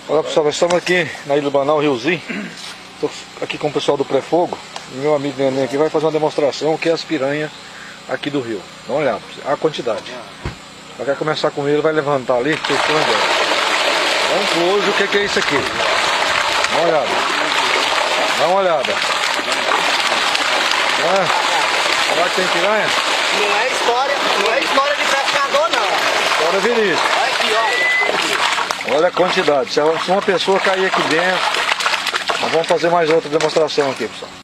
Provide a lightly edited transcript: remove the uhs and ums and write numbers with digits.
Olá pessoal, nós estamos aqui na Ilha do Banal, Riozinho. Estou aqui com o pessoal do Pré-Fogo. E meu amigo Neném aqui vai fazer uma demonstração que é as piranhas aqui do rio. Dá uma olhada, a quantidade. Já quer começar com ele, vai levantar ali, vocês estão andando. Dá um close, o que é isso aqui? Dá uma olhada. Dá uma olhada. Será que tem piranha? Não é história de pescador não. História verídica. Olha aqui, olha. Olha a quantidade. Se uma pessoa cair aqui dentro, nós vamos fazer mais outra demonstração aqui, pessoal.